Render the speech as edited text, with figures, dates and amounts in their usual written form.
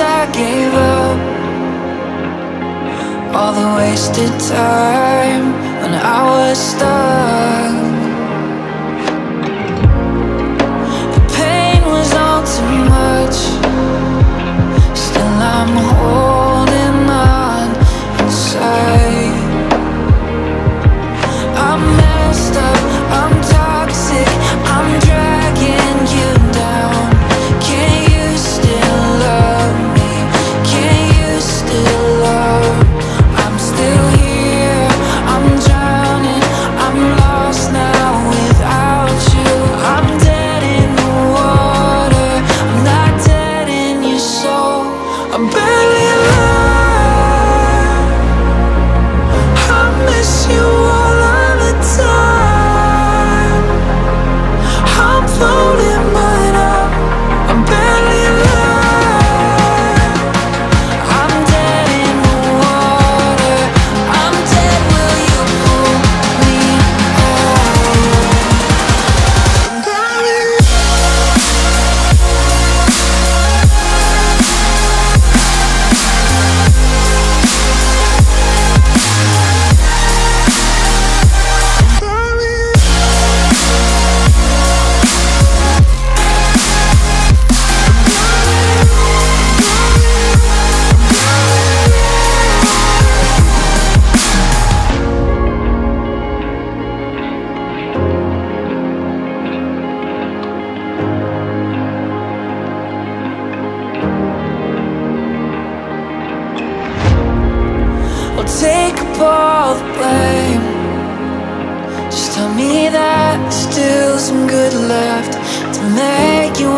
I gave up, all the wasted time when I was stuck. The pain was all too much, still I'm holding on inside. I'm messed up, I'm toxic, I'm dragging you down. Can you still love me? Can you still love? I'm still here, I'm drowning, I'm lost now without you. I'm dead in the water, I'm not dead in your soul. I'm barely alive, I miss you all of the time. I'm floating but I'm barely alive. I'm dead in the water, I'm dead, will you pull me out? I'll take up all the blame. Just tell me that there's still some good left to make you